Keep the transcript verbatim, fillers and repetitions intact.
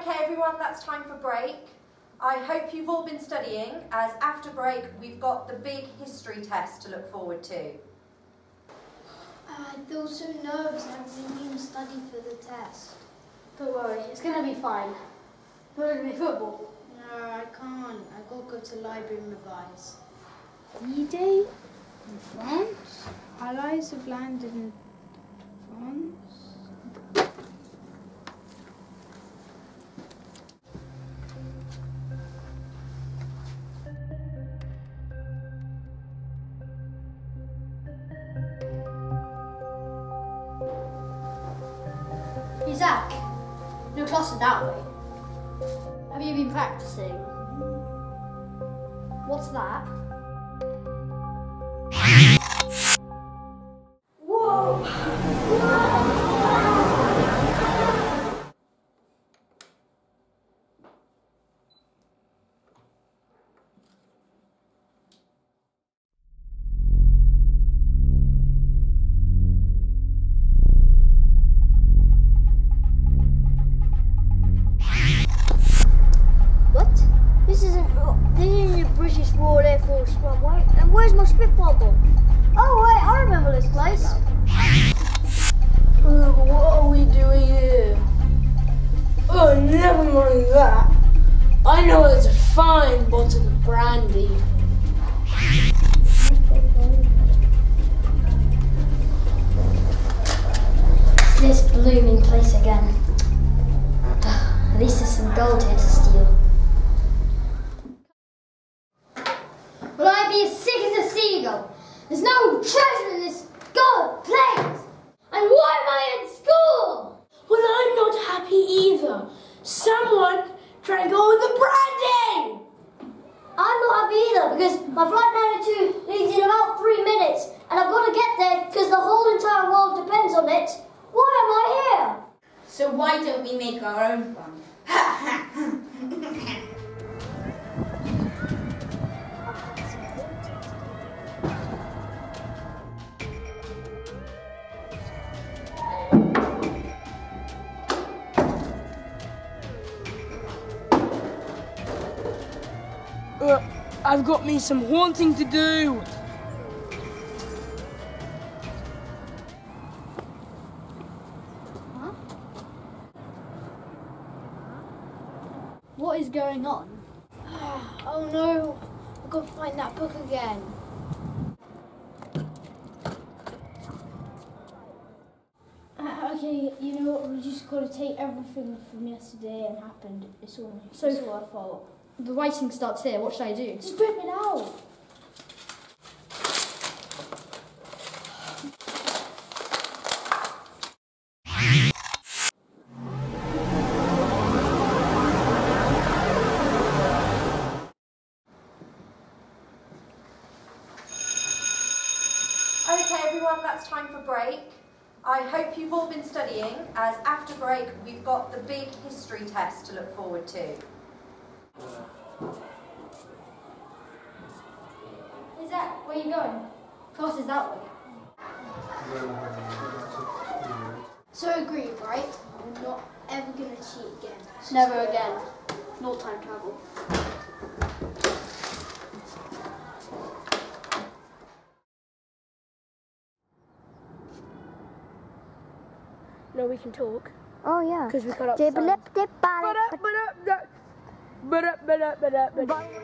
Okay everyone, that's time for break. I hope you've all been studying, as after break we've got the big history test to look forward to. I feel so nervous and I didn't even study for the test. Don't worry, it's going to be fine. We're going to be football. No, I can't. I've got to go to the library and revise. D-Day in France? Allies have landed in France? Hey Zach, no classes that way. Have you been practicing? What's that? Whoa! This isn't, this isn't the British Royal Air Force One, right? And where's my Spitfire gone? Oh wait, I remember this place. Uh, what are we doing here? Oh, never mind that. I know there's a fine bottle of brandy. This blooming place again. At least there's some gold here to steal. Will I be as sick as a seagull? There's no treasure in this gold plate! And why am I in school? Well, I'm not happy either. Someone drank all the brandy! I'm not happy either because my flight ninety-two leaves in about three minutes and I've got to get there because the whole entire world depends on it. Why am I here? So why don't we make our own fun? Uh, I've got me some haunting to do. Huh? What is going on? Oh no, I've got to find that book again. Uh, okay, you know what, we just got to take everything from yesterday and happened. It's all, So- it's all our fault. The writing starts here. What should I do? Just rip it out. Okay everyone, that's time for break. I hope you've all been studying, as after break we've got the big history test to look forward to. Hey Zach, where are you going? Class is that way. So agreed, right? I'm not ever going to cheat again. Never again. No time travel. No, we can talk. Oh yeah. Because we got up. Dip, lip, dip, But up, but up, but up, but up, but up, but up.